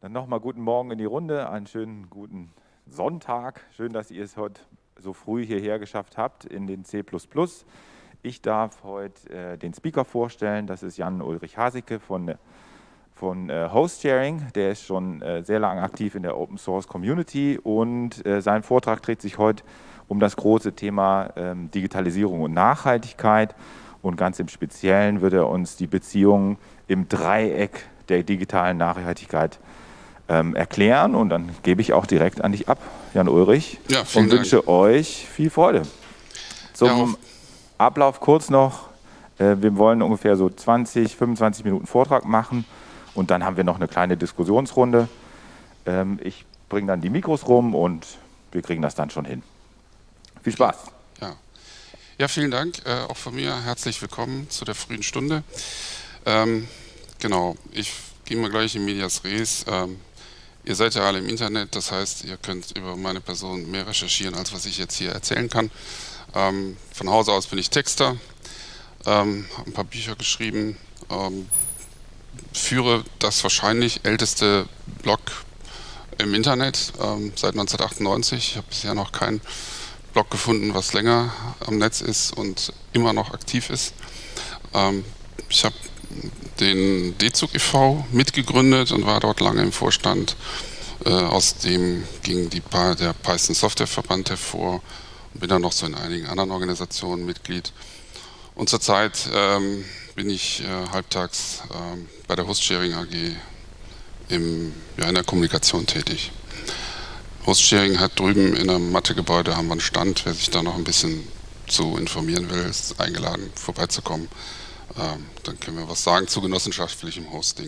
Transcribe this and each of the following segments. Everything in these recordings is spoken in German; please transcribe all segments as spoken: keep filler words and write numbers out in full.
Dann nochmal guten Morgen in die Runde, einen schönen guten Sonntag. Schön, dass ihr es heute so früh hierher geschafft habt in den C plus plus. Ich darf heute äh, den Speaker vorstellen, das ist Jan-Ulrich Hasicke von, von äh, Host-Sharing. Der ist schon äh, sehr lange aktiv in der Open-Source-Community und äh, sein Vortrag dreht sich heute um das große Thema ähm, Digitalisierung und Nachhaltigkeit. Und ganz im Speziellen wird er uns die Beziehungen im Dreieck der digitalen Nachhaltigkeit ähm, erklären. Und dann gebe ich auch direkt an dich ab, Jan-Ulrich, ja, und wünsche Dank. euch viel Freude. Zum Ja, Ablauf kurz noch. Äh, wir wollen ungefähr so zwanzig, fünfundzwanzig Minuten Vortrag machen und dann haben wir noch eine kleine Diskussionsrunde. Ähm, ich bringe dann die Mikros rum und wir kriegen das dann schon hin. Viel Spaß. Ja, ja vielen Dank. Äh, auch von mir herzlich willkommen zu der frühen Stunde. Ähm, genau, ich gehe mal gleich in Medias Res. Ähm, ihr seid ja alle im Internet, das heißt, ihr könnt über meine Person mehr recherchieren, als was ich jetzt hier erzählen kann. Ähm, von Hause aus bin ich Texter, ähm, habe ein paar Bücher geschrieben, ähm, führe das wahrscheinlich älteste Blog im Internet ähm, seit neunzehnhundertachtundneunzig. Ich habe bisher noch keinen Blog gefunden, was länger am Netz ist und immer noch aktiv ist. Ähm, ich habe den D Z U G e V mitgegründet und war dort lange im Vorstand. Äh, aus dem ging die pa der Python Software Verband hervor und bin dann noch so in einigen anderen Organisationen Mitglied. Und zurzeit ähm, bin ich äh, halbtags äh, bei der Host-Sharing A G im, ja, in der Kommunikation tätig. Host-Sharing hat drüben in einem Mathegebäude haben wir einen Stand. Wer sich da noch ein bisschen zu informieren will, ist eingeladen, vorbeizukommen. Ähm, dann können wir was sagen zu genossenschaftlichem Hosting.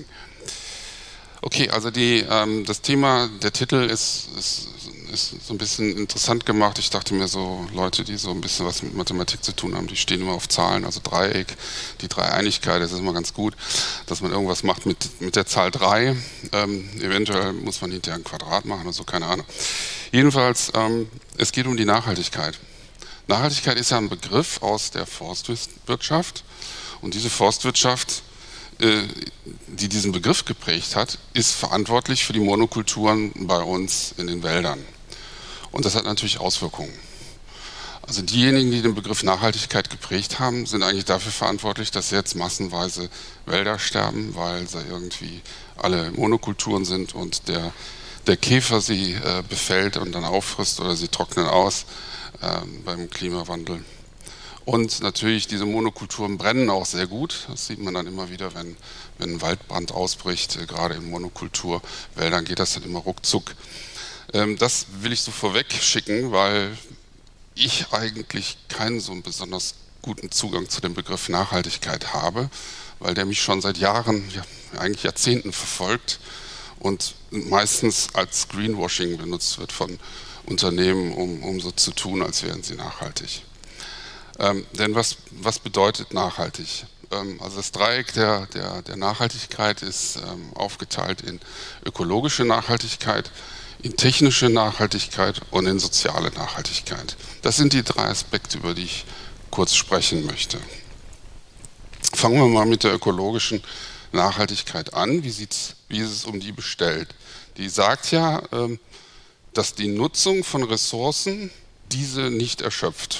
Okay, also die, ähm, das Thema, der Titel ist, ist, ist so ein bisschen interessant gemacht. Ich dachte mir so, Leute, die so ein bisschen was mit Mathematik zu tun haben, die stehen immer auf Zahlen, also Dreieck, die Dreieinigkeit, das ist immer ganz gut, dass man irgendwas macht mit, mit der Zahl drei. Ähm, eventuell muss man hinterher ein Quadrat machen oder so, keine Ahnung. Jedenfalls, ähm, es geht um die Nachhaltigkeit. Nachhaltigkeit ist ja ein Begriff aus der Forstwirtschaft. Und diese Forstwirtschaft, äh, die diesen Begriff geprägt hat, ist verantwortlich für die Monokulturen bei uns in den Wäldern. Und das hat natürlich Auswirkungen. Also diejenigen, die den Begriff Nachhaltigkeit geprägt haben, sind eigentlich dafür verantwortlich, dass jetzt massenweise Wälder sterben, weil sie irgendwie alle Monokulturen sind und der, der Käfer sie äh, befällt und dann auffrisst oder sie trocknen aus äh, beim Klimawandel. Und natürlich, diese Monokulturen brennen auch sehr gut. Das sieht man dann immer wieder, wenn, wenn ein Waldbrand ausbricht. Gerade in Monokulturwäldern geht das dann immer ruckzuck. Ähm, das will ich so vorweg schicken, weil ich eigentlich keinen so einen besonders guten Zugang zu dem Begriff Nachhaltigkeit habe, weil der mich schon seit Jahren, ja, eigentlich Jahrzehnten verfolgt und meistens als Greenwashing benutzt wird von Unternehmen, um, um so zu tun, als wären sie nachhaltig. Ähm, denn was, was bedeutet nachhaltig? Ähm, also das Dreieck der, der, der Nachhaltigkeit ist ähm, aufgeteilt in ökologische Nachhaltigkeit, in technische Nachhaltigkeit und in soziale Nachhaltigkeit. Das sind die drei Aspekte, über die ich kurz sprechen möchte. Fangen wir mal mit der ökologischen Nachhaltigkeit an. Wie, sieht's, wie ist es um die bestellt? Die sagt ja, ähm, dass die Nutzung von Ressourcen diese nicht erschöpft.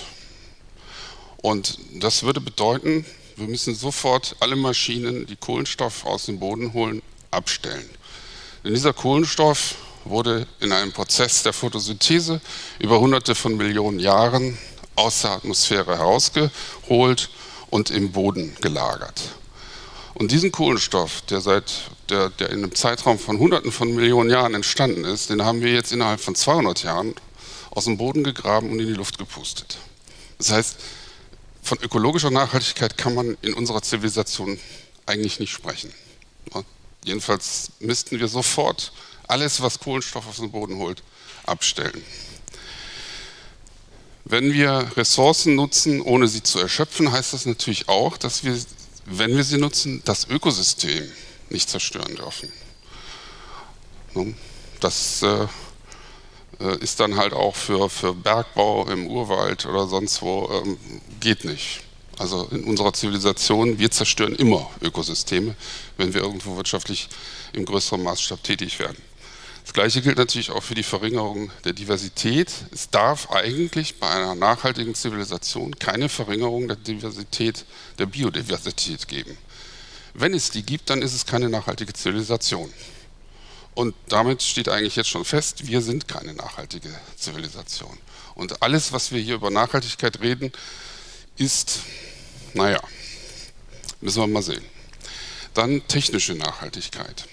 Und das würde bedeuten, wir müssen sofort alle Maschinen, die Kohlenstoff aus dem Boden holen, abstellen. Denn dieser Kohlenstoff wurde in einem Prozess der Photosynthese über hunderte von Millionen Jahren aus der Atmosphäre herausgeholt und im Boden gelagert. Und diesen Kohlenstoff, der, seit, der, der in einem Zeitraum von hunderten von Millionen Jahren entstanden ist, den haben wir jetzt innerhalb von zweihundert Jahren aus dem Boden gegraben und in die Luft gepustet. Das heißt, von ökologischer Nachhaltigkeit kann man in unserer Zivilisation eigentlich nicht sprechen. Ja, jedenfalls müssten wir sofort alles, was Kohlenstoff aus dem Boden holt, abstellen. Wenn wir Ressourcen nutzen, ohne sie zu erschöpfen, heißt das natürlich auch, dass wir, wenn wir sie nutzen, das Ökosystem nicht zerstören dürfen. Das äh, ist dann halt auch für, für Bergbau im Urwald oder sonst wo, ähm, geht nicht. Also in unserer Zivilisation, wir zerstören immer Ökosysteme, wenn wir irgendwo wirtschaftlich im größeren Maßstab tätig werden. Das Gleiche gilt natürlich auch für die Verringerung der Diversität. Es darf eigentlich bei einer nachhaltigen Zivilisation keine Verringerung der Diversität, der Biodiversität geben. Wenn es die gibt, dann ist es keine nachhaltige Zivilisation. Und damit steht eigentlich jetzt schon fest, wir sind keine nachhaltige Zivilisation. Und alles, was wir hier über Nachhaltigkeit reden, ist, naja, müssen wir mal sehen. Dann technische Nachhaltigkeit.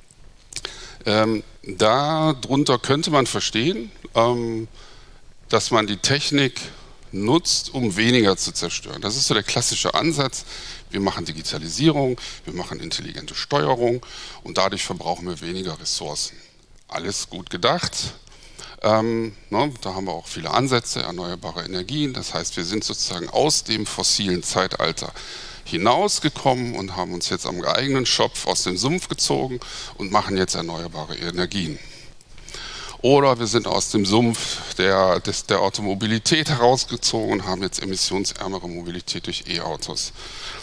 Ähm, darunter könnte man verstehen, ähm, dass man die Technik nutzt, um weniger zu zerstören. Das ist so der klassische Ansatz. Wir machen Digitalisierung, wir machen intelligente Steuerung und dadurch verbrauchen wir weniger Ressourcen. Alles gut gedacht. Ähm, ne, da haben wir auch viele Ansätze, erneuerbare Energien. Das heißt, wir sind sozusagen aus dem fossilen Zeitalter hinausgekommen und haben uns jetzt am eigenen Schopf aus dem Sumpf gezogen und machen jetzt erneuerbare Energien. Oder wir sind aus dem Sumpf der, des, der Automobilität herausgezogen und haben jetzt emissionsärmere Mobilität durch E-Autos.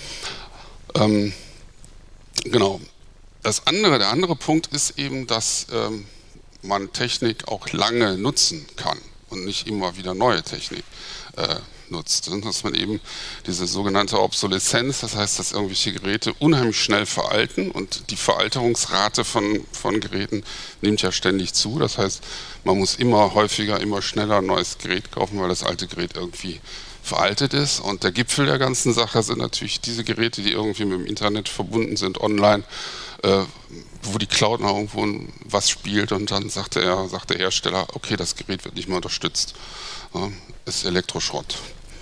Ähm, genau. Das andere, der andere Punkt ist eben, dass ähm, man Technik auch lange nutzen kann und nicht immer wieder neue Technik äh, nutzt. Und dass man eben diese sogenannte Obsoleszenz, das heißt, dass irgendwelche Geräte unheimlich schnell veralten und die Veralterungsrate von, von Geräten nimmt ja ständig zu. Das heißt, man muss immer häufiger, immer schneller ein neues Gerät kaufen, weil das alte Gerät irgendwie veraltet ist. Und der Gipfel der ganzen Sache sind natürlich diese Geräte, die irgendwie mit dem Internet verbunden sind, online, äh, wo die Cloud noch irgendwo was spielt und dann sagt der, sagt der Hersteller, okay, das Gerät wird nicht mehr unterstützt. Ja, ist Elektroschrott.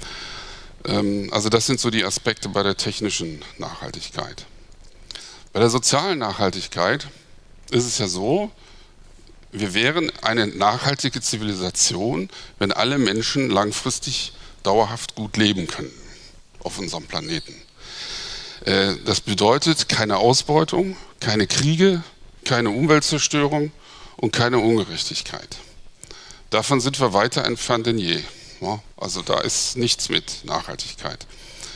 Ähm, also das sind so die Aspekte bei der technischen Nachhaltigkeit. Bei der sozialen Nachhaltigkeit ist es ja so, wir wären eine nachhaltige Zivilisation, wenn alle Menschen langfristig dauerhaft gut leben können auf unserem Planeten. Äh, das bedeutet keine Ausbeutung, keine Kriege, keine Umweltzerstörung und keine Ungerechtigkeit. Davon sind wir weiter entfernt denn je. Ja, also da ist nichts mit Nachhaltigkeit.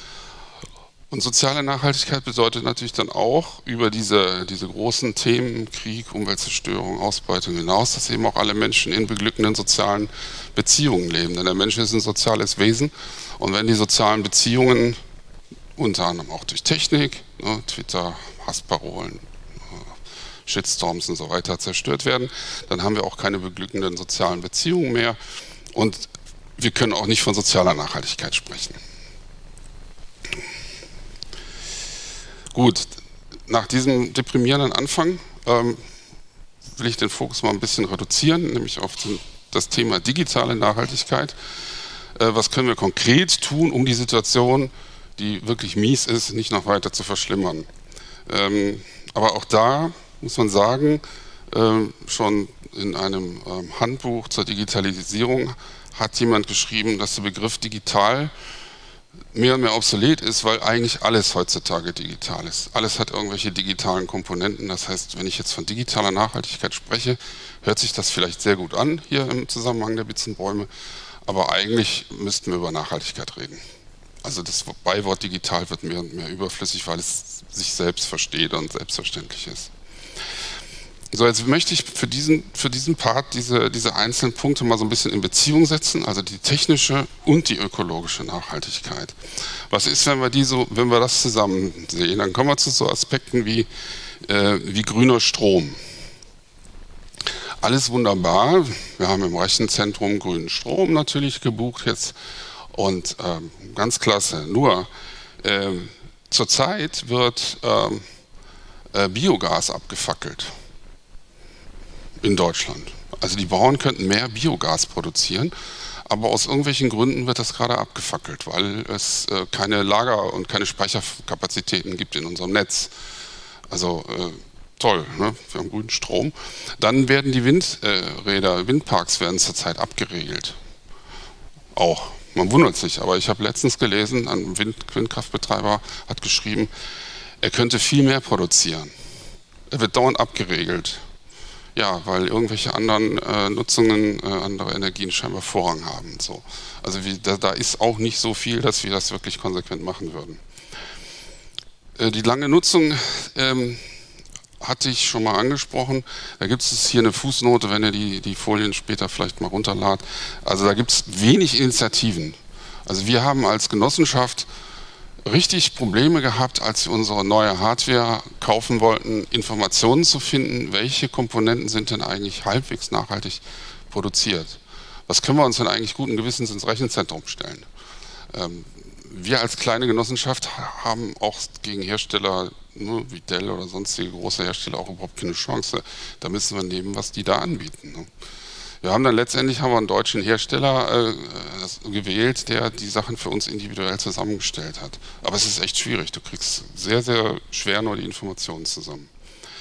Und soziale Nachhaltigkeit bedeutet natürlich dann auch über diese, diese großen Themen Krieg, Umweltzerstörung, Ausbeutung hinaus, dass eben auch alle Menschen in beglückenden sozialen Beziehungen leben. Denn der Mensch ist ein soziales Wesen und wenn die sozialen Beziehungen unter anderem auch durch Technik, ne, Twitter, Hassparolen, Shitstorms und so weiter zerstört werden, dann haben wir auch keine beglückenden sozialen Beziehungen mehr und wir können auch nicht von sozialer Nachhaltigkeit sprechen. Gut, nach diesem deprimierenden Anfang ähm, will ich den Fokus mal ein bisschen reduzieren, nämlich auf den, das Thema digitale Nachhaltigkeit. Äh, was können wir konkret tun, um die Situation, die wirklich mies ist, nicht noch weiter zu verschlimmern? Ähm, aber auch da muss man sagen, äh, schon in einem ähm, Handbuch zur Digitalisierung hat jemand geschrieben, dass der Begriff digital mehr und mehr obsolet ist, weil eigentlich alles heutzutage digital ist. Alles hat irgendwelche digitalen Komponenten. Das heißt, wenn ich jetzt von digitaler Nachhaltigkeit spreche, hört sich das vielleicht sehr gut an hier im Zusammenhang der Bitzenbäume, aber eigentlich müssten wir über Nachhaltigkeit reden. Also das Beiwort digital wird mehr und mehr überflüssig, weil es sich selbst versteht und selbstverständlich ist. So, jetzt möchte ich für diesen, für diesen Part diese, diese einzelnen Punkte mal so ein bisschen in Beziehung setzen, also die technische und die ökologische Nachhaltigkeit. Was ist, wenn wir, die so, wenn wir das zusammen sehen? Dann kommen wir zu so Aspekten wie, äh, wie grüner Strom. Alles wunderbar, wir haben im Rechenzentrum grünen Strom natürlich gebucht jetzt und ähm, ganz klasse, nur äh, zurzeit wird ähm, äh, Biogas abgefackelt. In Deutschland. Also die Bauern könnten mehr Biogas produzieren, aber aus irgendwelchen Gründen wird das gerade abgefackelt, weil es äh, keine Lager- und keine Speicherkapazitäten gibt in unserem Netz. Also äh, toll, ne? Wir haben grünen Strom. Dann werden die Windräder, äh, Windparks werden zurzeit abgeregelt. Auch. Man wundert sich, aber ich habe letztens gelesen, ein Wind Windkraftbetreiber hat geschrieben, er könnte viel mehr produzieren. Er wird dauernd abgeregelt. ja, weil irgendwelche anderen äh, Nutzungen, äh, andere Energien scheinbar Vorrang haben. So. Also wie, da, da ist auch nicht so viel, dass wir das wirklich konsequent machen würden. Äh, die lange Nutzung ähm, hatte ich schon mal angesprochen. Da gibt es hier eine Fußnote, wenn ihr die, die Folien später vielleicht mal runterladet. Also da gibt es wenig Initiativen. Also wir haben als Genossenschaft richtig Probleme gehabt, als wir unsere neue Hardware kaufen wollten, Informationen zu finden, welche Komponenten sind denn eigentlich halbwegs nachhaltig produziert. Was können wir uns denn eigentlich guten Gewissens ins Rechenzentrum stellen? Ähm, wir als kleine Genossenschaft haben auch gegen Hersteller, ne, wie Dell oder sonstige große Hersteller, auch überhaupt keine Chance. Da müssen wir nehmen, was die da anbieten. Ne? Wir haben dann letztendlich haben wir einen deutschen Hersteller äh, gewählt, der die Sachen für uns individuell zusammengestellt hat. Aber es ist echt schwierig. Du kriegst sehr, sehr schwer nur die Informationen zusammen.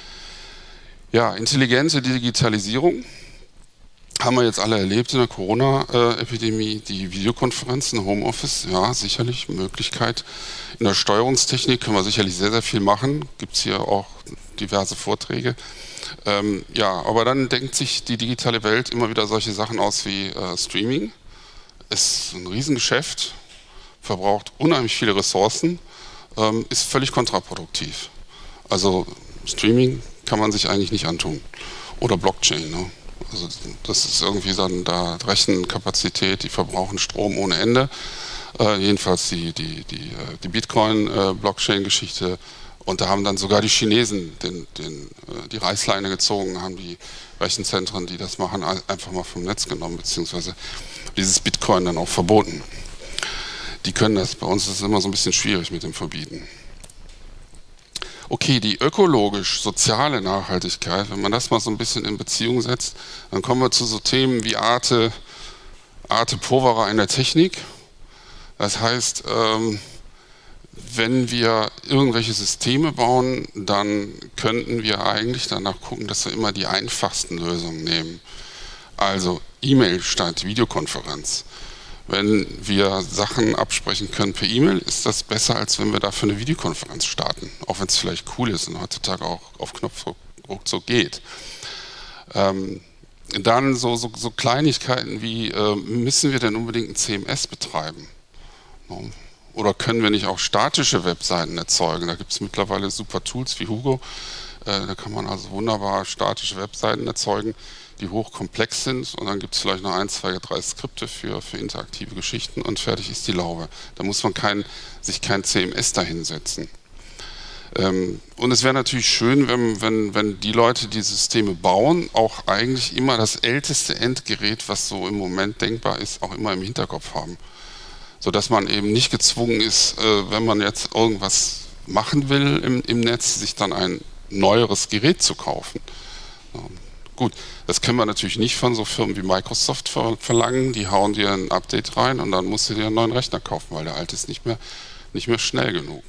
Ja, intelligente Digitalisierung haben wir jetzt alle erlebt in der Corona-Epidemie. Die Videokonferenzen, Homeoffice, ja, sicherlich Möglichkeit. In der Steuerungstechnik können wir sicherlich sehr, sehr viel machen. Gibt es hier auch diverse Vorträge. Ähm, ja, aber dann denkt sich die digitale Welt immer wieder solche Sachen aus wie äh, Streaming. Ist ein Riesengeschäft, verbraucht unheimlich viele Ressourcen, ähm, ist völlig kontraproduktiv. Also Streaming kann man sich eigentlich nicht antun. Oder Blockchain. Ne? Also das ist irgendwie dann da Rechenkapazität, die verbrauchen Strom ohne Ende. Äh, jedenfalls die, die, die, die Bitcoin-Blockchain-Geschichte. Äh, Und da haben dann sogar die Chinesen den, den, die Reißleine gezogen, haben die Rechenzentren, die das machen, einfach mal vom Netz genommen, beziehungsweise dieses Bitcoin dann auch verboten. Die können das, bei uns ist es immer so ein bisschen schwierig mit dem Verbieten. Okay, die ökologisch-soziale Nachhaltigkeit, wenn man das mal so ein bisschen in Beziehung setzt, dann kommen wir zu so Themen wie Arte, Arte Povera in der Technik. Das heißt, ähm, wenn wir irgendwelche Systeme bauen, dann könnten wir eigentlich danach gucken, dass wir immer die einfachsten Lösungen nehmen. Also E-Mail statt Videokonferenz. Wenn wir Sachen absprechen können per E-Mail, ist das besser, als wenn wir dafür eine Videokonferenz starten. Auch wenn es vielleicht cool ist und heutzutage auch auf Knopfdruck so geht. Ähm, dann so, so, so Kleinigkeiten wie, äh, müssen wir denn unbedingt ein C M S betreiben? No. Oder können wir nicht auch statische Webseiten erzeugen? Da gibt es mittlerweile super Tools wie Hugo. Äh, da kann man also wunderbar statische Webseiten erzeugen, die hochkomplex sind. Und dann gibt es vielleicht noch ein, zwei, drei Skripte für, für interaktive Geschichten und fertig ist die Laube. Da muss man kein, sich kein C M S dahinsetzen. Ähm, und es wäre natürlich schön, wenn, wenn, wenn die Leute, die Systeme bauen, auch eigentlich immer das älteste Endgerät, was so im Moment denkbar ist, auch immer im Hinterkopf haben. Sodass man eben nicht gezwungen ist, äh, wenn man jetzt irgendwas machen will im, im Netz, sich dann ein neueres Gerät zu kaufen. Ähm, gut, das können wir natürlich nicht von so Firmen wie Microsoft ver verlangen, die hauen dir ein Update rein und dann musst du dir einen neuen Rechner kaufen, weil der alte ist nicht mehr, nicht mehr schnell genug.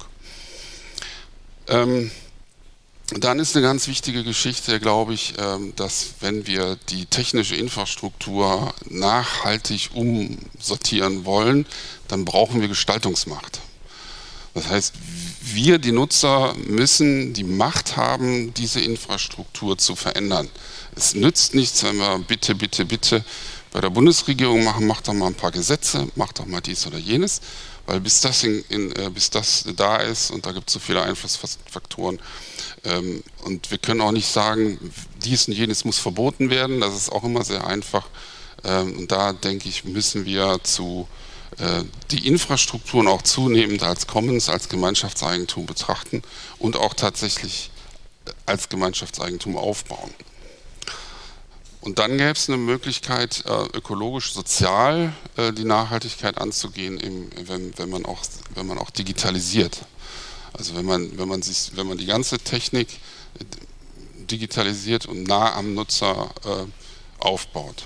Ähm, Dann ist eine ganz wichtige Geschichte, glaube ich, dass wenn wir die technische Infrastruktur nachhaltig umsortieren wollen, dann brauchen wir Gestaltungsmacht. Das heißt, wir, die Nutzer, müssen die Macht haben, diese Infrastruktur zu verändern. Es nützt nichts, wenn wir bitte, bitte, bitte bei der Bundesregierung machen, macht doch mal ein paar Gesetze, macht doch mal dies oder jenes, weil bis das, in, in, bis das da ist, und da gibt es so viele Einflussfaktoren, Ähm, und wir können auch nicht sagen, dies und jenes muss verboten werden, das ist auch immer sehr einfach. Ähm, und da denke ich, müssen wir zu, äh, die Infrastrukturen auch zunehmend als Commons, als Gemeinschaftseigentum betrachten und auch tatsächlich als Gemeinschaftseigentum aufbauen. Und dann gäbe es eine Möglichkeit, äh, ökologisch-sozial äh, die Nachhaltigkeit anzugehen, im, wenn, wenn, man auch, wenn man auch digitalisiert. Also wenn man, wenn man sich, wenn man die ganze Technik digitalisiert und nah am Nutzer äh, aufbaut.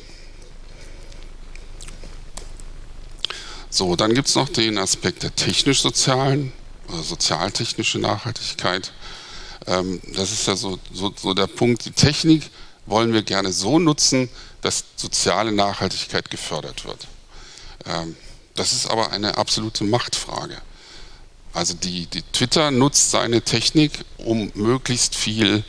So, dann gibt es noch den Aspekt der technisch-sozialen oder sozialtechnischen Nachhaltigkeit. Ähm, das ist ja so, so, so der Punkt, die Technik wollen wir gerne so nutzen, dass soziale Nachhaltigkeit gefördert wird. Ähm, das ist aber eine absolute Machtfrage. Also die, die Twitter nutzt seine Technik, um möglichst viel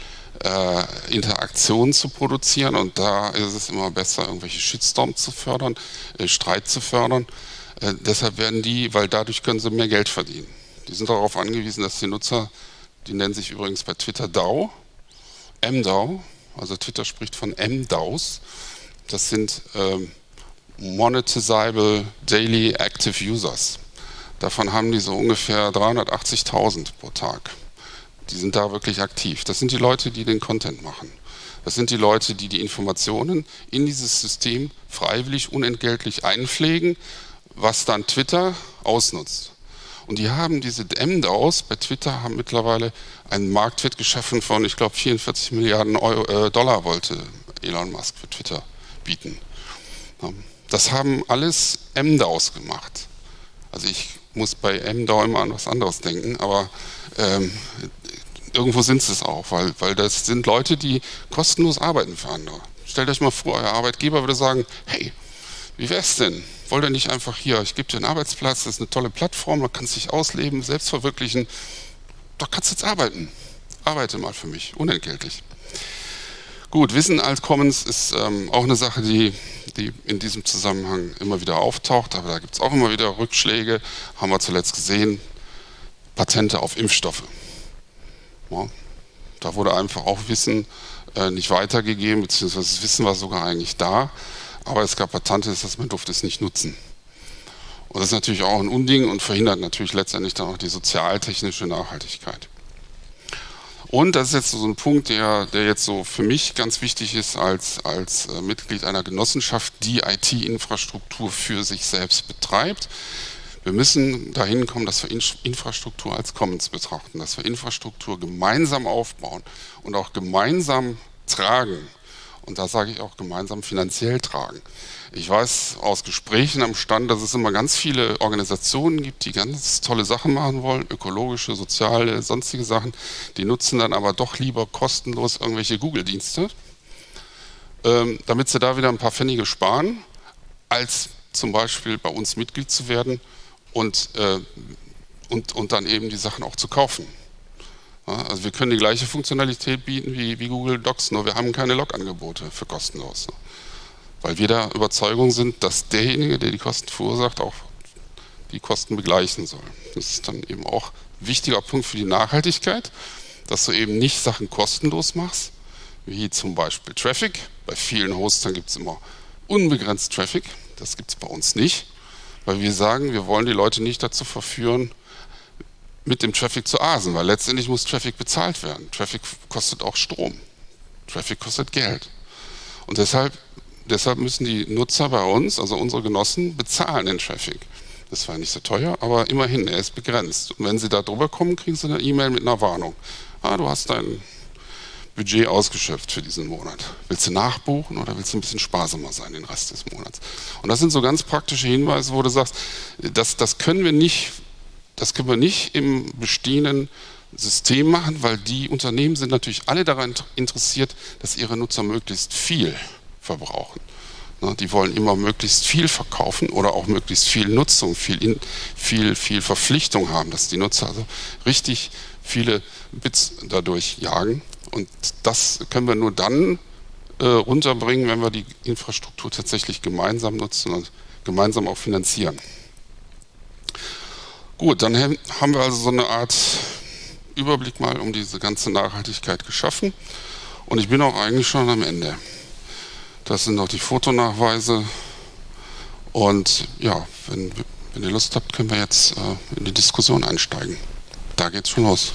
äh, Interaktion zu produzieren, und da ist es immer besser, irgendwelche Shitstorms zu fördern, äh, Streit zu fördern. Äh, deshalb werden die, weil dadurch können sie mehr Geld verdienen. Die sind darauf angewiesen, dass die Nutzer, die nennen sich übrigens bei Twitter D A U, M D A U, also Twitter spricht von M D A Us, das sind ähm, Monetizable Daily Active Users. Davon haben die so ungefähr dreihundertachtzigtausend pro Tag. Die sind da wirklich aktiv. Das sind die Leute, die den Content machen. Das sind die Leute, die die Informationen in dieses System freiwillig, unentgeltlich einpflegen, was dann Twitter ausnutzt. Und die haben diese M D A Us bei Twitter, haben mittlerweile einen Marktwert geschaffen von, ich glaube, vierundvierzig Milliarden Euro, äh, Dollar wollte Elon Musk für Twitter bieten. Das haben alles M D A Us gemacht. Also ich muss bei M D A U immer an was anderes denken, aber ähm, irgendwo sind sie es auch, weil, weil das sind Leute, die kostenlos arbeiten für andere. Stellt euch mal vor, euer Arbeitgeber würde sagen, hey, wie wär's denn? Wollt ihr nicht einfach hier, ich gebe dir einen Arbeitsplatz, das ist eine tolle Plattform, da kannst du dich ausleben, selbst verwirklichen, da kannst du jetzt arbeiten. Arbeite mal für mich, unentgeltlich. Gut, Wissen als Commons ist ähm, auch eine Sache, die, die in diesem Zusammenhang immer wieder auftaucht, aber da gibt es auch immer wieder Rückschläge, haben wir zuletzt gesehen, Patente auf Impfstoffe. Ja, da wurde einfach auch Wissen äh, nicht weitergegeben, beziehungsweise das Wissen war sogar eigentlich da, aber es gab Patente, dass man durfte es nicht nutzen. Und das ist natürlich auch ein Unding und verhindert natürlich letztendlich dann auch die sozialtechnische Nachhaltigkeit. Und das ist jetzt so ein Punkt, der, der jetzt so für mich ganz wichtig ist als, als äh, Mitglied einer Genossenschaft, die I T-Infrastruktur für sich selbst betreibt. Wir müssen dahin kommen, dass wir Infrastruktur als Commons betrachten, dass wir Infrastruktur gemeinsam aufbauen und auch gemeinsam tragen. Und da sage ich auch gemeinsam finanziell tragen. Ich weiß aus Gesprächen am Stand, dass es immer ganz viele Organisationen gibt, die ganz tolle Sachen machen wollen, ökologische, soziale, sonstige Sachen. Die nutzen dann aber doch lieber kostenlos irgendwelche Google-Dienste, ähm, damit sie da wieder ein paar Pfennige sparen, als zum Beispiel bei uns Mitglied zu werden und, äh, und, und dann eben die Sachen auch zu kaufen. Ja, also wir können die gleiche Funktionalität bieten wie, wie Google Docs, nur wir haben keine Log-Angebote für kostenlos. Weil wir der Überzeugung sind, dass derjenige, der die Kosten verursacht, auch die Kosten begleichen soll. Das ist dann eben auch ein wichtiger Punkt für die Nachhaltigkeit, dass du eben nicht Sachen kostenlos machst, wie zum Beispiel Traffic. Bei vielen Hostern gibt es immer unbegrenzt Traffic, das gibt es bei uns nicht, weil wir sagen, wir wollen die Leute nicht dazu verführen, mit dem Traffic zu asen, weil letztendlich muss Traffic bezahlt werden. Traffic kostet auch Strom. Traffic kostet Geld. Und deshalb, deshalb müssen die Nutzer bei uns, also unsere Genossen, bezahlen den Traffic. Das war nicht so teuer, aber immerhin, er ist begrenzt. Und wenn sie da drüber kommen, kriegen sie eine E-Mail mit einer Warnung. Ah, du hast dein Budget ausgeschöpft für diesen Monat. Willst du nachbuchen oder willst du ein bisschen sparsamer sein den Rest des Monats? Und das sind so ganz praktische Hinweise, wo du sagst, das, das können wir nicht Das können wir nicht im bestehenden System machen, weil die Unternehmen sind natürlich alle daran interessiert, dass ihre Nutzer möglichst viel verbrauchen. Die wollen immer möglichst viel verkaufen oder auch möglichst viel Nutzung, viel, viel, viel Verpflichtung haben, dass die Nutzer also richtig viele Bits dadurch jagen. Und das können wir nur dann äh, runterbringen, wenn wir die Infrastruktur tatsächlich gemeinsam nutzen und gemeinsam auch finanzieren. Gut, dann haben wir also so eine Art Überblick mal um diese ganze Nachhaltigkeit geschaffen und ich bin auch eigentlich schon am Ende. Das sind noch die Fotonachweise und ja, wenn, wenn ihr Lust habt, können wir jetzt äh, in die Diskussion einsteigen. Da geht's schon los.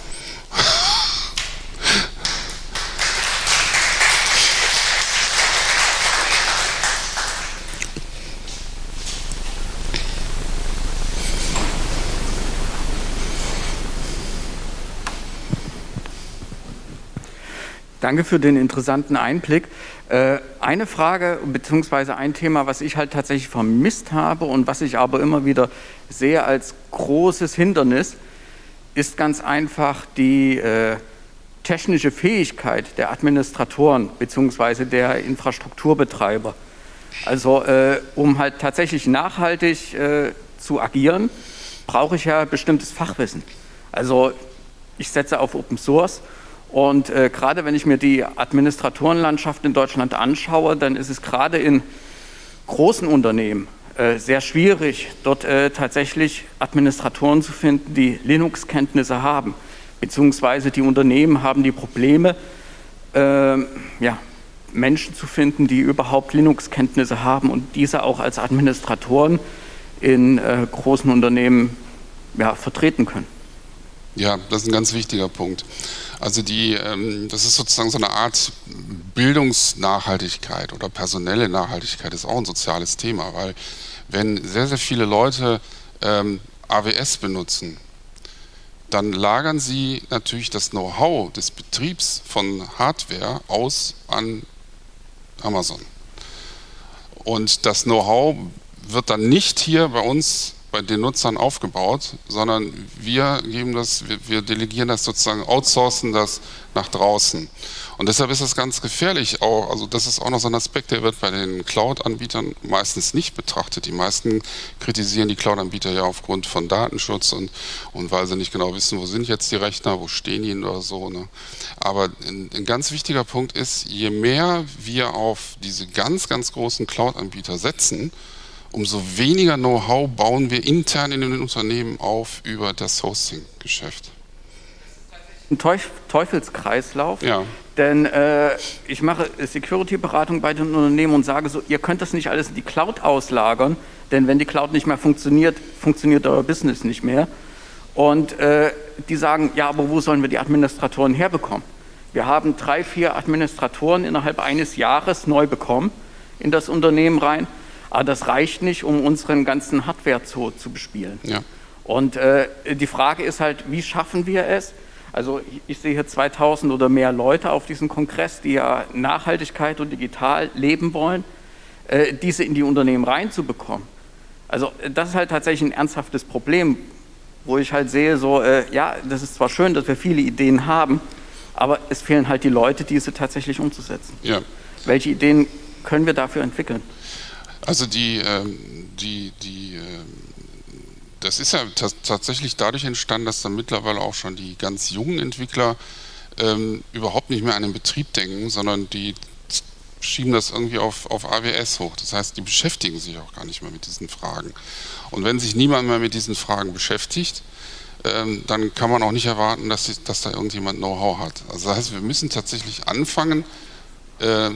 Danke für den interessanten Einblick. Äh, eine Frage bzw. ein Thema, was ich halt tatsächlich vermisst habe und was ich aber immer wieder sehe als großes Hindernis, ist ganz einfach die äh, technische Fähigkeit der Administratoren bzw. der Infrastrukturbetreiber. Also äh, um halt tatsächlich nachhaltig äh, zu agieren, brauche ich ja bestimmtes Fachwissen. Also ich setze auf Open Source. Und äh, gerade wenn ich mir die Administratorenlandschaft in Deutschland anschaue, dann ist es gerade in großen Unternehmen äh, sehr schwierig, dort äh, tatsächlich Administratoren zu finden, die Linux-Kenntnisse haben. Beziehungsweise die Unternehmen haben die Probleme, äh, ja, Menschen zu finden, die überhaupt Linux-Kenntnisse haben und diese auch als Administratoren in äh, großen Unternehmen ja, vertreten können. Ja, das ist ein ganz wichtiger Punkt. Also die, ähm, das ist sozusagen so eine Art Bildungsnachhaltigkeit oder personelle Nachhaltigkeit, ist auch ein soziales Thema, weil wenn sehr, sehr viele Leute ähm, A W S benutzen, dann lagern sie natürlich das Know-how des Betriebs von Hardware aus an Amazon. Und das Know-how wird dann nicht hier bei uns, bei den Nutzern aufgebaut, sondern wir geben das, wir, wir delegieren das sozusagen, outsourcen das nach draußen. Und deshalb ist das ganz gefährlich auch, also das ist auch noch so ein Aspekt, der wird bei den Cloud-Anbietern meistens nicht betrachtet. Die meisten kritisieren die Cloud-Anbieter ja aufgrund von Datenschutz und, und weil sie nicht genau wissen, wo sind jetzt die Rechner, wo stehen die oder so. Ne? Aber ein, ein ganz wichtiger Punkt ist, je mehr wir auf diese ganz, ganz großen Cloud-Anbieter setzen, umso weniger Know-how bauen wir intern in den Unternehmen auf über das Hosting-Geschäft. Ein Teuf Teufelskreislauf, ja. Denn äh, ich mache Security-Beratung bei den Unternehmen und sage so, ihr könnt das nicht alles in die Cloud auslagern, denn wenn die Cloud nicht mehr funktioniert, funktioniert euer Business nicht mehr. Und äh, die sagen, ja, aber wo sollen wir die Administratoren herbekommen? Wir haben drei, vier Administratoren innerhalb eines Jahres neu bekommen in das Unternehmen rein. Aber das reicht nicht, um unseren ganzen Hardware-Zoo zu bespielen. Ja. Und äh, die Frage ist halt, wie schaffen wir es? Also ich, ich sehe hier zweitausend oder mehr Leute auf diesem Kongress, die ja Nachhaltigkeit und digital leben wollen, äh, diese in die Unternehmen reinzubekommen. Also das ist halt tatsächlich ein ernsthaftes Problem, wo ich halt sehe, so, äh, ja, das ist zwar schön, dass wir viele Ideen haben, aber es fehlen halt die Leute, diese tatsächlich umzusetzen. Ja. Welche Ideen können wir dafür entwickeln? Also die, ähm, die, die, äh, das ist ja tatsächlich dadurch entstanden, dass dann mittlerweile auch schon die ganz jungen Entwickler ähm, überhaupt nicht mehr an den Betrieb denken, sondern die schieben das irgendwie auf, auf A W S hoch. Das heißt, die beschäftigen sich auch gar nicht mehr mit diesen Fragen. Und wenn sich niemand mehr mit diesen Fragen beschäftigt, ähm, dann kann man auch nicht erwarten, dass, sie, dass da irgendjemand Know-how hat. Also das heißt, wir müssen tatsächlich anfangen, äh,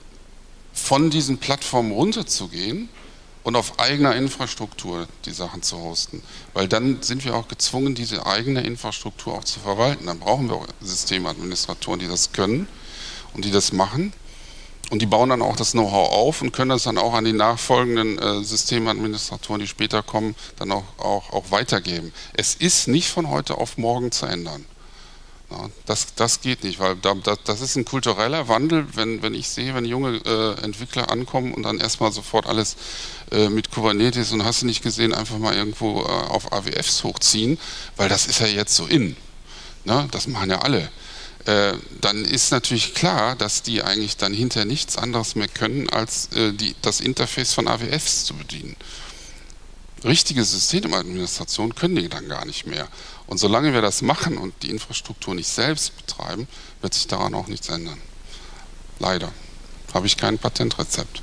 von diesen Plattformen runterzugehen und auf eigener Infrastruktur die Sachen zu hosten. Weil dann sind wir auch gezwungen, diese eigene Infrastruktur auch zu verwalten. Dann brauchen wir auch Systemadministratoren, die das können und die das machen. Und die bauen dann auch das Know-how auf und können das dann auch an die nachfolgenden äh, Systemadministratoren, die später kommen, dann auch, auch, auch weitergeben. Es ist nicht von heute auf morgen zu ändern. Ja, das, das geht nicht, weil da, das, das ist ein kultureller Wandel, wenn, wenn ich sehe, wenn junge äh, Entwickler ankommen und dann erstmal sofort alles äh, mit Kubernetes und hast du nicht gesehen, einfach mal irgendwo äh, auf A W S hochziehen, weil das ist ja jetzt so in. Ne? Das machen ja alle. Äh, dann ist natürlich klar, dass die eigentlich dann hinterher nichts anderes mehr können, als äh, die, das Interface von A W S zu bedienen. Richtige Systemadministration können die dann gar nicht mehr. Und solange wir das machen und die Infrastruktur nicht selbst betreiben, wird sich daran auch nichts ändern. Leider. Habe ich kein Patentrezept.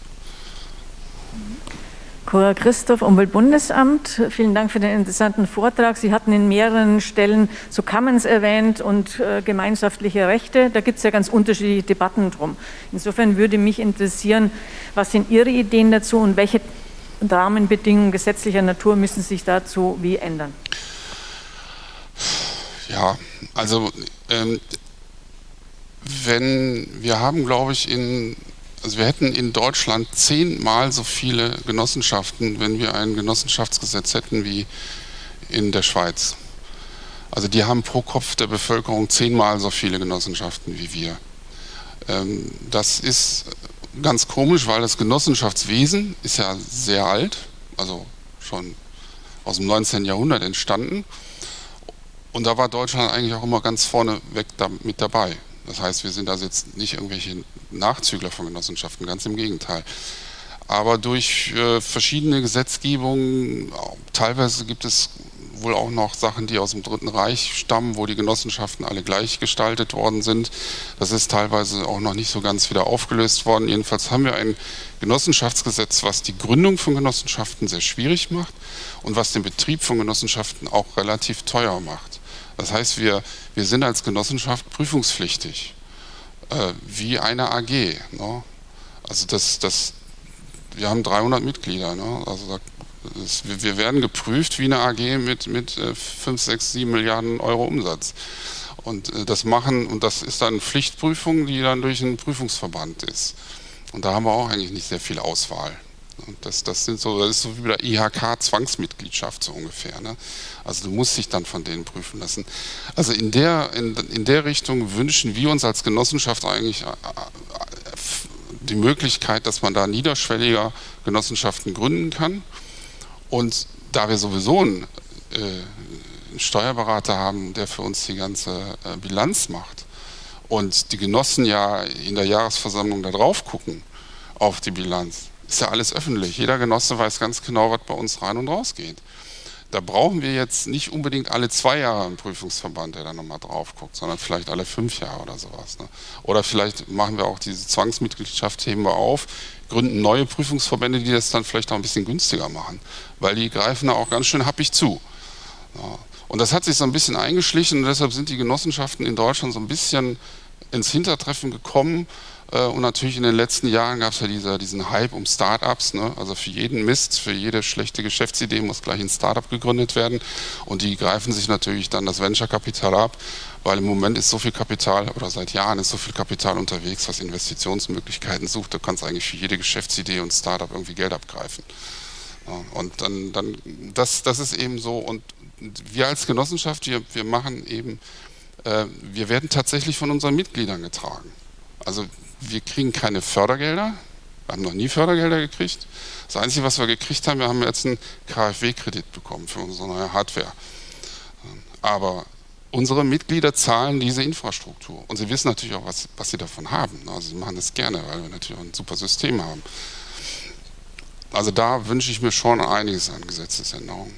Cora Christoph, Umweltbundesamt, vielen Dank für den interessanten Vortrag. Sie hatten in mehreren Stellen so Commons erwähnt und äh, gemeinschaftliche Rechte. Da gibt es ja ganz unterschiedliche Debatten drum. Insofern würde mich interessieren, was sind Ihre Ideen dazu und welche Rahmenbedingungen gesetzlicher Natur müssen sich dazu wie ändern? Ja, also ähm, wenn wir haben, glaube ich, in, also wir hätten in Deutschland zehnmal so viele Genossenschaften, wenn wir ein Genossenschaftsgesetz hätten wie in der Schweiz. Also die haben pro Kopf der Bevölkerung zehnmal so viele Genossenschaften wie wir. Ähm, das ist ganz komisch, weil das Genossenschaftswesen ist ja sehr alt, also schon aus dem neunzehnten Jahrhundert entstanden. Und da war Deutschland eigentlich auch immer ganz vorne weg da, mit dabei. Das heißt, wir sind also jetzt nicht irgendwelche Nachzügler von Genossenschaften, ganz im Gegenteil. Aber durch äh, verschiedene Gesetzgebungen, teilweise gibt es wohl auch noch Sachen, die aus dem Dritten Reich stammen, wo die Genossenschaften alle gleich gestaltet worden sind. Das ist teilweise auch noch nicht so ganz wieder aufgelöst worden. Jedenfalls haben wir ein Genossenschaftsgesetz, was die Gründung von Genossenschaften sehr schwierig macht und was den Betrieb von Genossenschaften auch relativ teuer macht. Das heißt, wir, wir sind als Genossenschaft prüfungspflichtig, äh, wie eine A G. Ne? Also das, das, wir haben dreihundert Mitglieder. Ne? Also da, das, wir, wir werden geprüft wie eine A G mit, mit äh, fünf, sechs, sieben Milliarden Euro Umsatz. Und äh, das machen, und das ist dann Pflichtprüfung, die dann durch einen Prüfungsverband ist. Und da haben wir auch eigentlich nicht sehr viel Auswahl. Und das, das, sind so, das ist so wie bei der I H K-Zwangsmitgliedschaft so ungefähr. Ne? Also du musst dich dann von denen prüfen lassen. Also in der, in, in der Richtung wünschen wir uns als Genossenschaft eigentlich die Möglichkeit, dass man da niederschwelliger Genossenschaften gründen kann. Und da wir sowieso einen, äh, einen Steuerberater haben, der für uns die ganze äh, Bilanz macht und die Genossen ja in der Jahresversammlung da drauf gucken auf die Bilanz, ist ja alles öffentlich. Jeder Genosse weiß ganz genau, was bei uns rein und raus geht. Da brauchen wir jetzt nicht unbedingt alle zwei Jahre einen Prüfungsverband, der da nochmal drauf guckt, sondern vielleicht alle fünf Jahre oder sowas. Ne? Oder vielleicht machen wir auch diese Zwangsmitgliedschaft, heben wir auf, gründen neue Prüfungsverbände, die das dann vielleicht auch ein bisschen günstiger machen, weil die greifen da auch ganz schön happig zu. Ja. Und das hat sich so ein bisschen eingeschlichen und deshalb sind die Genossenschaften in Deutschland so ein bisschen ins Hintertreffen gekommen. Und natürlich in den letzten Jahren gab es ja diese, diesen Hype um Startups. Ne? Also für jeden Mist, für jede schlechte Geschäftsidee muss gleich ein Startup gegründet werden. Und die greifen sich natürlich dann das Venture-Kapital ab, weil im Moment ist so viel Kapital, oder seit Jahren ist so viel Kapital unterwegs, was Investitionsmöglichkeiten sucht. Du kannst eigentlich für jede Geschäftsidee und Startup irgendwie Geld abgreifen. Ja, und dann, dann das, das ist eben so. Und wir als Genossenschaft, wir, wir machen eben, äh, wir werden tatsächlich von unseren Mitgliedern getragen. Also wir kriegen keine Fördergelder, wir haben noch nie Fördergelder gekriegt. Das Einzige, was wir gekriegt haben, wir haben jetzt einen K f W-Kredit bekommen für unsere neue Hardware. Aber unsere Mitglieder zahlen diese Infrastruktur. Und sie wissen natürlich auch, was, was sie davon haben. Also sie machen das gerne, weil wir natürlich auch ein super System haben. Also da wünsche ich mir schon einiges an Gesetzesänderungen.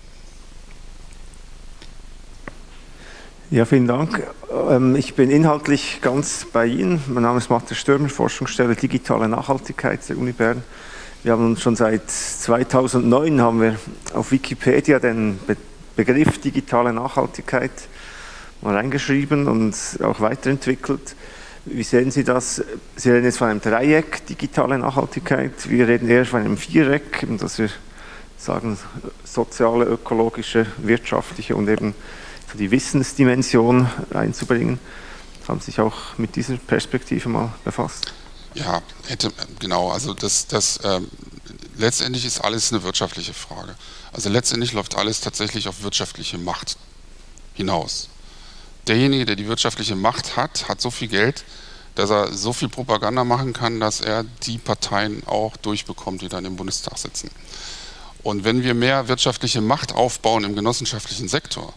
Ja, vielen Dank. Ich bin inhaltlich ganz bei Ihnen. Mein Name ist Matthias Stürmer, Forschungsstelle Digitale Nachhaltigkeit der Uni Bern. Wir haben uns schon seit zweitausendneun haben wir auf Wikipedia den Be Begriff digitale Nachhaltigkeit mal reingeschrieben und auch weiterentwickelt. Wie sehen Sie das? Sie reden jetzt von einem Dreieck digitale Nachhaltigkeit. Wir reden eher von einem Viereck, dass wir sagen soziale, ökologische, wirtschaftliche und eben die Wissensdimension einzubringen. Haben Sie sich auch mit dieser Perspektive mal befasst? Ja, hätte, genau. Also das, das ähm, letztendlich ist alles eine wirtschaftliche Frage. Also letztendlich läuft alles tatsächlich auf wirtschaftliche Macht hinaus. Derjenige, der die wirtschaftliche Macht hat, hat so viel Geld, dass er so viel Propaganda machen kann, dass er die Parteien auch durchbekommt, die dann im Bundestag sitzen. Und wenn wir mehr wirtschaftliche Macht aufbauen im genossenschaftlichen Sektor,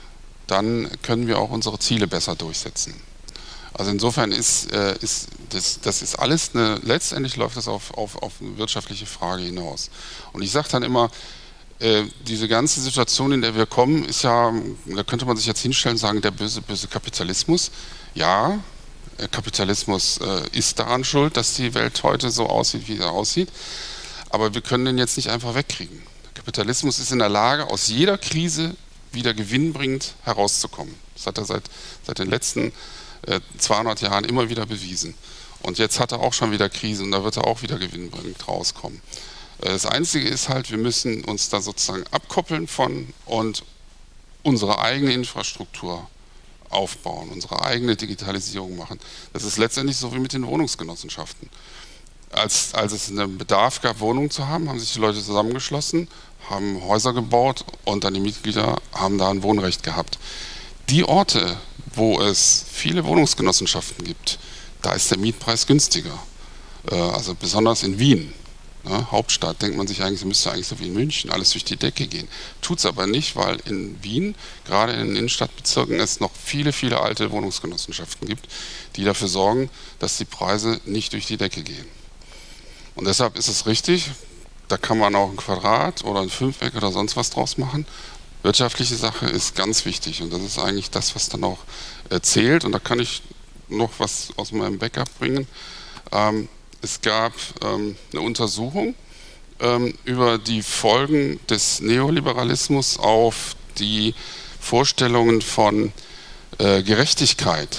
dann können wir auch unsere Ziele besser durchsetzen. Also insofern ist, äh, ist das, das ist alles eine, letztendlich läuft das auf, auf, auf eine wirtschaftliche Frage hinaus. Und ich sage dann immer, äh, diese ganze Situation, in der wir kommen, ist ja, da könnte man sich jetzt hinstellen und sagen, der böse, böse Kapitalismus. Ja, Kapitalismus äh, ist daran schuld, dass die Welt heute so aussieht, wie sie aussieht. Aber wir können den jetzt nicht einfach wegkriegen. Der Kapitalismus ist in der Lage, aus jeder Krise wieder gewinnbringend herauszukommen. Das hat er seit, seit den letzten äh, zweihundert Jahren immer wieder bewiesen. Und jetzt hat er auch schon wieder Krise und da wird er auch wieder gewinnbringend rauskommen. Äh, das Einzige ist halt, wir müssen uns da sozusagen abkoppeln von und unsere eigene Infrastruktur aufbauen, unsere eigene Digitalisierung machen. Das ist letztendlich so wie mit den Wohnungsgenossenschaften. Als, als es einen Bedarf gab, Wohnungen zu haben, haben sich die Leute zusammengeschlossen, haben Häuser gebaut und dann die Mitglieder haben da ein Wohnrecht gehabt. Die Orte, wo es viele Wohnungsgenossenschaften gibt, da ist der Mietpreis günstiger. Also besonders in Wien, ne, Hauptstadt, denkt man sich eigentlich, es müsste eigentlich so wie in München alles durch die Decke gehen. Tut es aber nicht, weil in Wien, gerade in den Innenstadtbezirken, es noch viele, viele alte Wohnungsgenossenschaften gibt, die dafür sorgen, dass die Preise nicht durch die Decke gehen. Und deshalb ist es richtig, da kann man auch ein Quadrat oder ein Fünfeck oder sonst was draus machen. Wirtschaftliche Sache ist ganz wichtig und das ist eigentlich das, was dann auch äh, zählt. Und da kann ich noch was aus meinem Backup bringen. Ähm, es gab ähm, eine Untersuchung ähm, über die Folgen des Neoliberalismus auf die Vorstellungen von äh, Gerechtigkeit.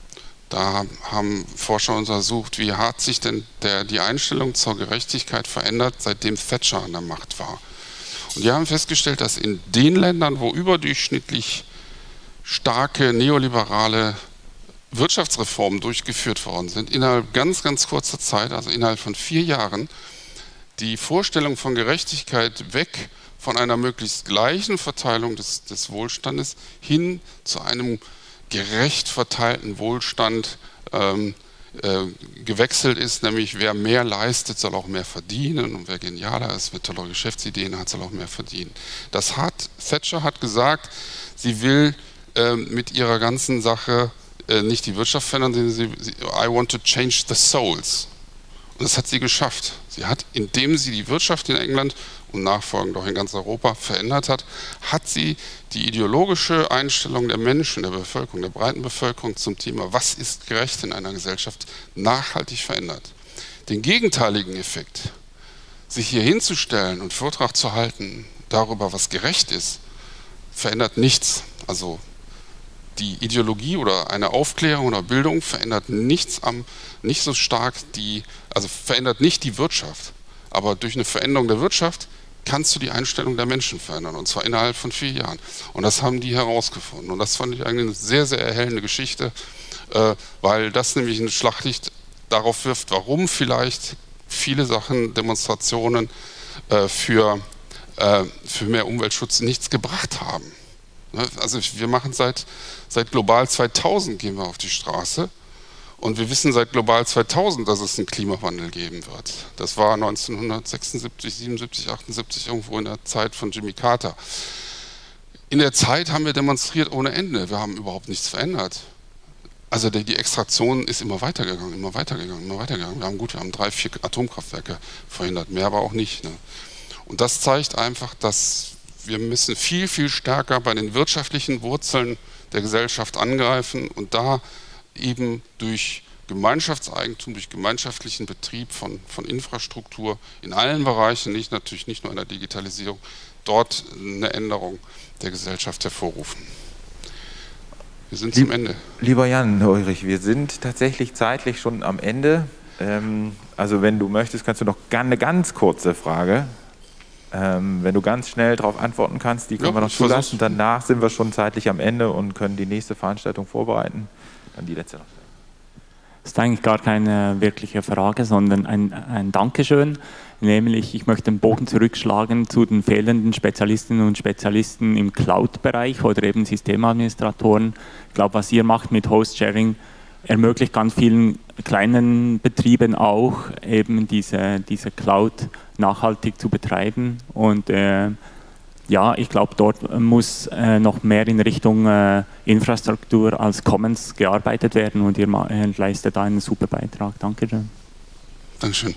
Da haben Forscher untersucht, wie hat sich denn der, die Einstellung zur Gerechtigkeit verändert, seitdem Thatcher an der Macht war. Und die haben festgestellt, dass in den Ländern, wo überdurchschnittlich starke neoliberale Wirtschaftsreformen durchgeführt worden sind, innerhalb ganz, ganz kurzer Zeit, also innerhalb von vier Jahren, die Vorstellung von Gerechtigkeit weg von einer möglichst gleichen Verteilung des, des Wohlstandes hin zu einem gerecht verteilten Wohlstand ähm, äh, gewechselt ist, nämlich wer mehr leistet, soll auch mehr verdienen und wer genialer ist, wer tolle Geschäftsideen hat, soll auch mehr verdienen. Das hat, Thatcher hat gesagt, sie will äh, mit ihrer ganzen Sache äh, nicht die Wirtschaft verändern, sondern sie, sie, I want to change the souls. Und das hat sie geschafft. Sie hat, indem sie die Wirtschaft in England und nachfolgend auch in ganz Europa verändert hat, hat sie die ideologische Einstellung der Menschen, der Bevölkerung, der breiten Bevölkerung zum Thema, was ist gerecht in einer Gesellschaft, nachhaltig verändert. Den gegenteiligen Effekt, sich hier hinzustellen und Vortrag zu halten darüber, was gerecht ist, verändert nichts. Also die Ideologie oder eine Aufklärung oder Bildung verändert nichts am, nicht so stark die, also verändert nicht die Wirtschaft. Aber durch eine Veränderung der Wirtschaft kannst du die Einstellung der Menschen verändern, und zwar innerhalb von vier Jahren. Und das haben die herausgefunden. Und das fand ich eigentlich eine sehr, sehr erhellende Geschichte, äh, weil das nämlich ein Schlaglicht darauf wirft, warum vielleicht viele Sachen, Demonstrationen äh, für, äh, für mehr Umweltschutz nichts gebracht haben. Also wir machen seit, seit Global zweitausend gehen wir auf die Straße und wir wissen seit Global zweitausend, dass es einen Klimawandel geben wird. Das war neunzehnhundertsechsundsiebzig, siebenundsiebzig, achtundsiebzig, irgendwo in der Zeit von Jimmy Carter. In der Zeit haben wir demonstriert ohne Ende, wir haben überhaupt nichts verändert. Also die, die Extraktion ist immer weitergegangen, immer weitergegangen, immer weitergegangen. Wir haben gut, wir haben drei, vier Atomkraftwerke verhindert, mehr aber auch nicht. Ne? Und das zeigt einfach, dass wir müssen viel, viel stärker bei den wirtschaftlichen Wurzeln der Gesellschaft angreifen und da eben durch Gemeinschaftseigentum, durch gemeinschaftlichen Betrieb von, von Infrastruktur in allen Bereichen, nicht, natürlich nicht nur in der Digitalisierung, dort eine Änderung der Gesellschaft hervorrufen. Wir sind Lieb, zum Ende. Lieber Jan Ulrich, wir sind tatsächlich zeitlich schon am Ende. Ähm, also wenn du möchtest, kannst du noch eine ganz kurze Frage. Ähm, wenn du ganz schnell darauf antworten kannst, die können ja, wir noch zulassen. Danach sind wir schon zeitlich am Ende und können die nächste Veranstaltung vorbereiten. Dann die letzte noch. Das ist eigentlich gar keine wirkliche Frage, sondern ein, ein Dankeschön. Nämlich, ich möchte den Bogen zurückschlagen zu den fehlenden Spezialistinnen und Spezialisten im Cloud-Bereich oder eben Systemadministratoren. Ich glaube, was ihr macht mit Host-Sharing, ermöglicht ganz vielen kleinen Betrieben auch, eben diese, diese Cloud nachhaltig zu betreiben. Und äh, ja, ich glaube, dort muss äh, noch mehr in Richtung äh, Infrastruktur als Commons gearbeitet werden und ihr äh, leistet da einen super Beitrag. Dankeschön. Dankeschön.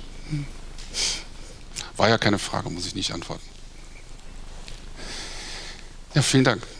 War ja keine Frage, muss ich nicht antworten. Ja, vielen Dank.